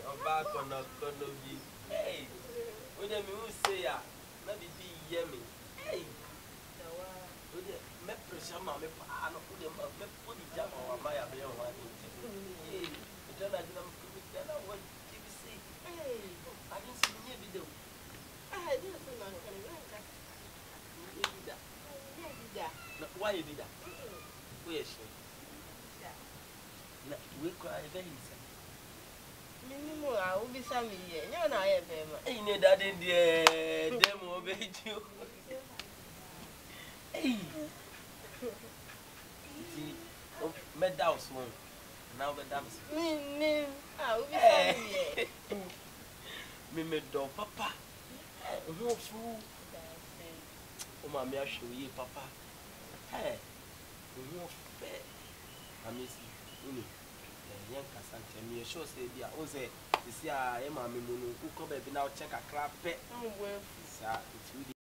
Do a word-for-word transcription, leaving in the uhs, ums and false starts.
back on a conobi. Hey, what do you say? Maybe be yummy. Hey, would you make pressure, mamma? I don't put them up, put the jam on my ability. Hey, I don't know what you say. Hey, I didn't see the video. I didn't see my why you did that? Where is she? We cry very easy. Minimum, I will be some year. You know, I have him. Ain't your daddy, dear? Them obey you. Hey, medals one. Now the dams. Me, I will be some year. Me, me, do papa. No fool. Oh, mammy, I'll show you, papa. Hey, we won't fair. I miss you. Young Cassandra, me sure say, dear, oh, say, this year, I am a moon who come back now check a crap pet. Oh, well, sir, it's really.